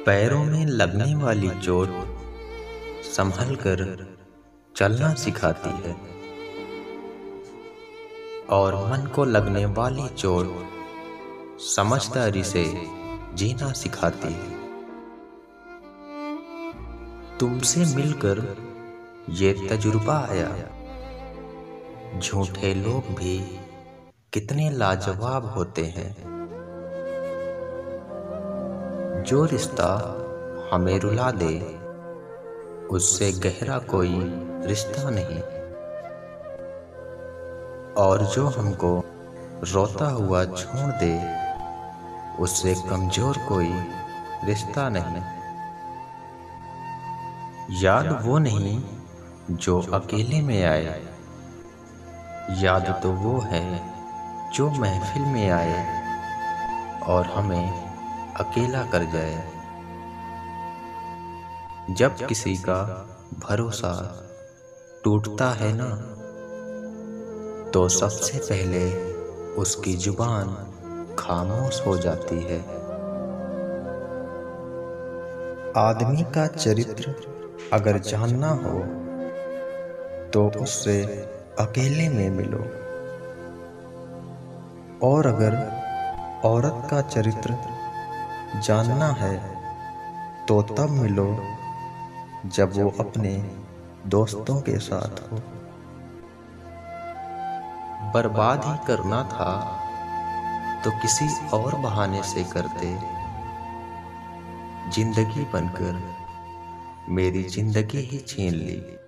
पैरों में लगने वाली चोट संभल कर चलना सिखाती है और मन को लगने वाली चोट समझदारी से जीना सिखाती है। तुमसे मिलकर ये तजुर्बा आया, झूठे लोग भी कितने लाजवाब होते हैं। जो रिश्ता हमें रुला दे उससे गहरा कोई रिश्ता नहीं, और जो हमको रोता हुआ छोड़ दे उससे कमजोर कोई रिश्ता नहीं। याद वो नहीं जो अकेले में आए, याद तो वो है जो महफिल में आए और हमें अकेला कर जाए। जब किसी का भरोसा टूटता है ना, तो सबसे पहले उसकी जुबान खामोश हो जाती है। आदमी का चरित्र अगर जानना हो तो उससे अकेले में मिलो, और अगर औरत का चरित्र जानना है तो तब मिलो जब वो अपने दोस्तों के साथ हो। बर्बाद ही करना था तो किसी और बहाने से करते, जिंदगी बनकर मेरी जिंदगी ही छीन ली।